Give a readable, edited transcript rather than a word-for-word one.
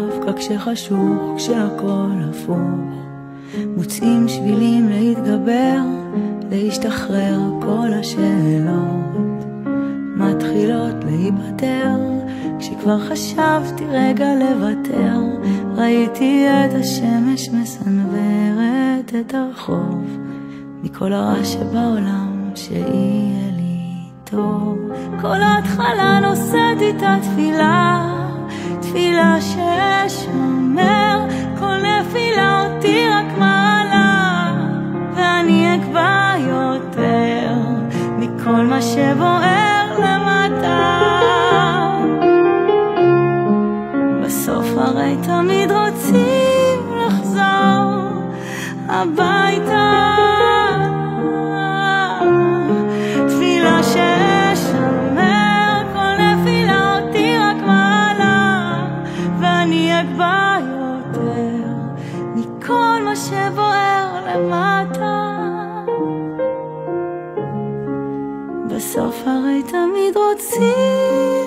דווקא כשחשוך, כשהכל הפוך. מוצאים שבילים להתגבר, להשתחרר, כל השאלות מתחילות להיפטר. כשכבר חשבתי רגע לוותר, ראיתי את השמש מסנוורת את הרחוב, מכל הרע שבעולם שיהיה לי טוב. כל ההתחלה נושאת איתה תפילה, תפילה ששומר כל נפילה אותי רק מעלה, ואני אקבע יותר מכל מה שבוער למטה. בסוף הרי תמיד רוצים לחזור הביתה, תפילה ששומר כל נפילה אותי רק מעלה, ואני אקבע יותר מכל מה שבוער למטה. בסוף הרי תמיד רוצים